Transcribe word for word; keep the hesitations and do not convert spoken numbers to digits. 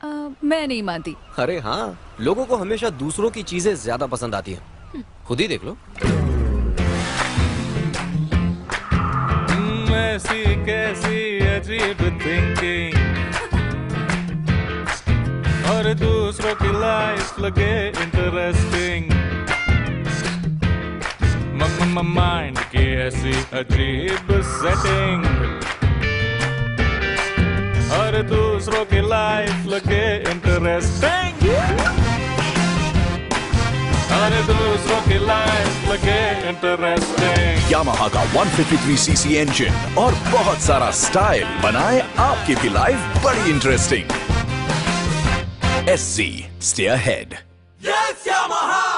आ, मैं नहीं मानती। अरे हाँ, लोगों को हमेशा दूसरों की चीजें ज्यादा पसंद आती हैं। खुद ही देख लो। ऐसी कैसी अजीब थिंकिंग, और दूसरों की लाइफ लगे इंटरेस्टिंग। माइंड की ऐसी अजीब सेटिंग, और दूसरों की लाइफ लगे इंटरेस्टिंग, और दूसरों की लाइफ लगे इंटरेस्टिंग। यामाहा का one fifty three C C engine और बहुत सारा स्टाइल बनाए आपकी भी लाइफ बड़ी interesting. S Z, stay ahead. Yes, Yamaha!